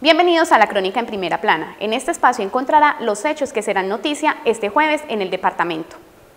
Bienvenidos a la Crónica en Primera Plana. En este espacio encontrará los hechos que serán noticia este jueves en el departamento.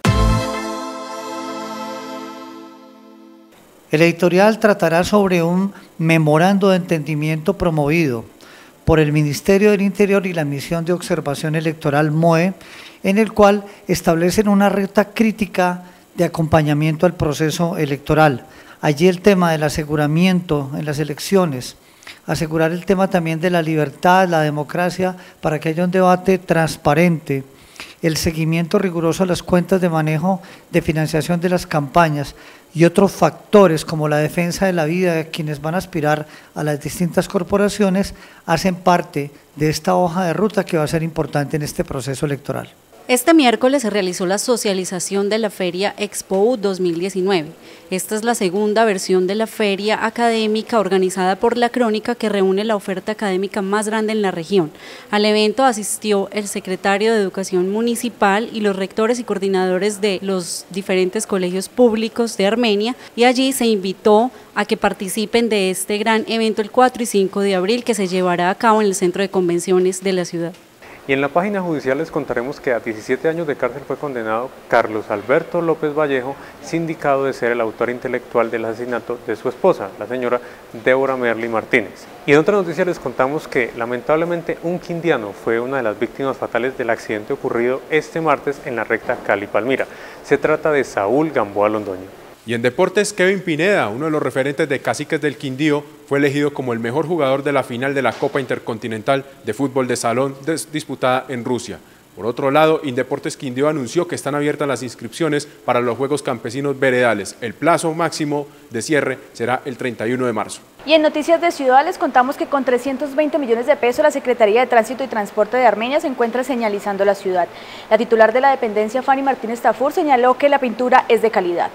El editorial tratará sobre un memorando de entendimiento promovido por el Ministerio del Interior y la Misión de Observación Electoral MOE, en el cual establecen una ruta crítica de acompañamiento al proceso electoral. Allí el tema del aseguramiento en las elecciones, asegurar el tema también de la libertad, la democracia, para que haya un debate transparente, el seguimiento riguroso a las cuentas de manejo de financiación de las campañas y otros factores como la defensa de la vida de quienes van a aspirar a las distintas corporaciones, hacen parte de esta hoja de ruta que va a ser importante en este proceso electoral. Este miércoles se realizó la socialización de la Feria Expo 2019. Esta es la segunda versión de la feria académica organizada por La Crónica, que reúne la oferta académica más grande en la región. Al evento asistió el secretario de Educación Municipal y los rectores y coordinadores de los diferentes colegios públicos de Armenia, y allí se invitó a que participen de este gran evento el 4 y 5 de abril que se llevará a cabo en el Centro de Convenciones de la ciudad. Y en la página judicial les contaremos que a 17 años de cárcel fue condenado Carlos Alberto López Vallejo, sindicado de ser el autor intelectual del asesinato de su esposa, la señora Débora Merly Martínez. Y en otra noticia les contamos que lamentablemente un quindiano fue una de las víctimas fatales del accidente ocurrido este martes en la recta Cali-Palmira. Se trata de Saúl Gamboa Londoño. Y en deportes, Kevin Pineda, uno de los referentes de Caciques del Quindío, fue elegido como el mejor jugador de la final de la Copa Intercontinental de Fútbol de Salón disputada en Rusia. Por otro lado, Indeportes Quindío anunció que están abiertas las inscripciones para los Juegos Campesinos Veredales. El plazo máximo de cierre será el 31 de marzo. Y en Noticias de Ciudad les contamos que con 320 millones de pesos la Secretaría de Tránsito y Transporte de Armenia se encuentra señalizando la ciudad. La titular de la dependencia, Fanny Martínez Tafur, señaló que la pintura es de calidad.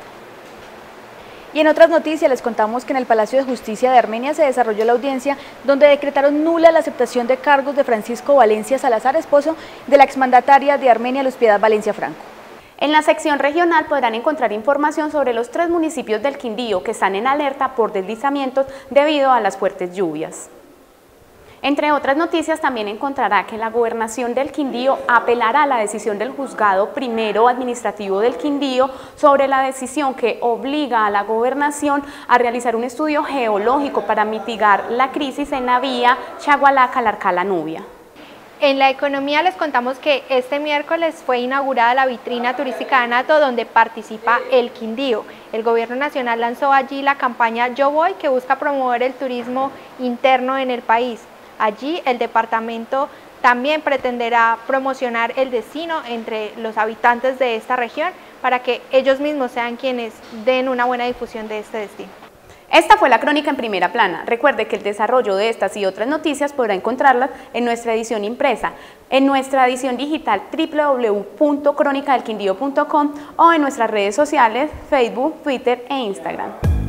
Y en otras noticias les contamos que en el Palacio de Justicia de Armenia se desarrolló la audiencia donde decretaron nula la aceptación de cargos de Francisco Valencia Salazar, esposo de la exmandataria de Armenia, Luz Piedad Valencia Franco. En la sección regional podrán encontrar información sobre los 3 municipios del Quindío que están en alerta por deslizamientos debido a las fuertes lluvias. Entre otras noticias también encontrará que la Gobernación del Quindío apelará a la decisión del Juzgado Primero Administrativo del Quindío sobre la decisión que obliga a la Gobernación a realizar un estudio geológico para mitigar la crisis en la vía Chagualaca-Larcala-Nubia. En la economía les contamos que este miércoles fue inaugurada la vitrina turística de Anato, donde participa el Quindío. El gobierno nacional lanzó allí la campaña Yo Voy, que busca promover el turismo interno en el país. Allí el departamento también pretenderá promocionar el destino entre los habitantes de esta región para que ellos mismos sean quienes den una buena difusión de este destino. Esta fue la Crónica en Primera Plana. Recuerde que el desarrollo de estas y otras noticias podrá encontrarlas en nuestra edición impresa, en nuestra edición digital www.cronicadelquindío.com o en nuestras redes sociales Facebook, Twitter e Instagram.